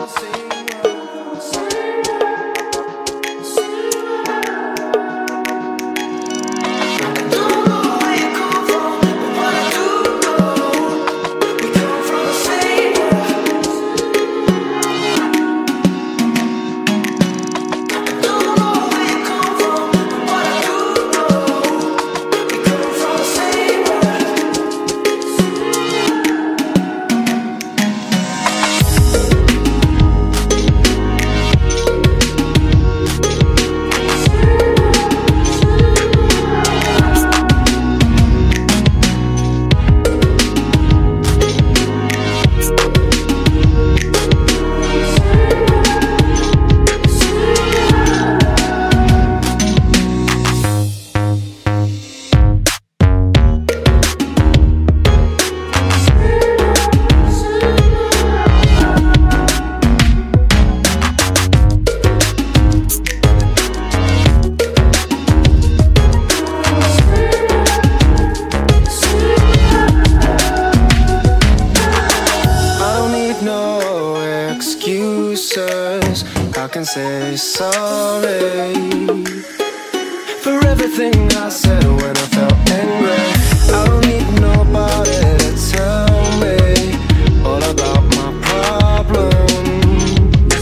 I can say sorry for everything I said when I felt angry. I don't need nobody to tell me all about my problems.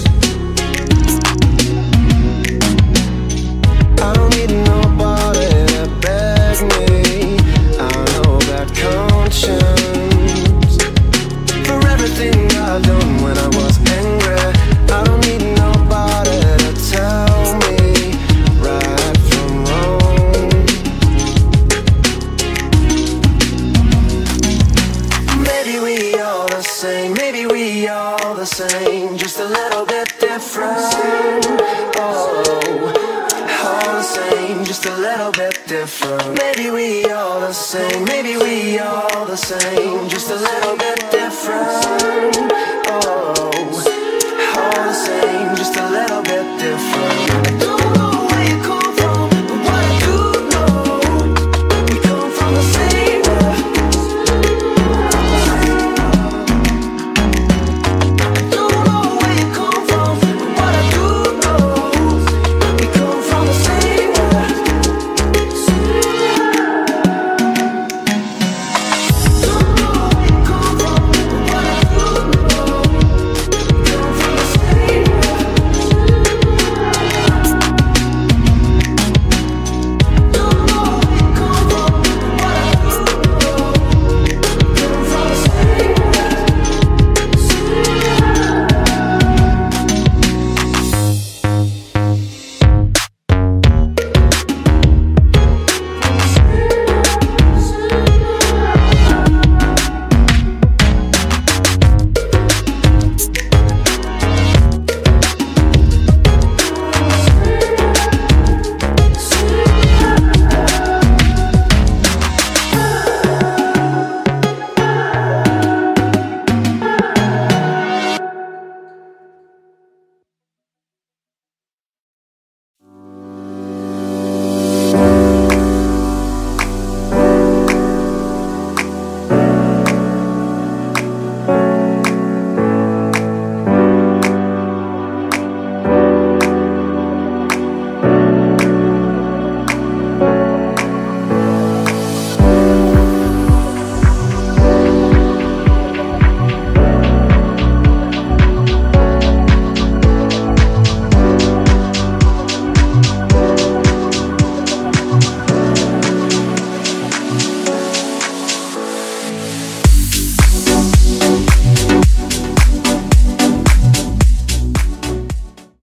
I don't need nobody to beg me. I know that conscience for everything I've done when I was angry. I don't need nobody to tell me right from wrong. Maybe we all the same, maybe we all the same, just a little bit different. Oh, all the same, just a little bit different. Maybe we all the same, maybe we all the same, just a little bit different. Oh.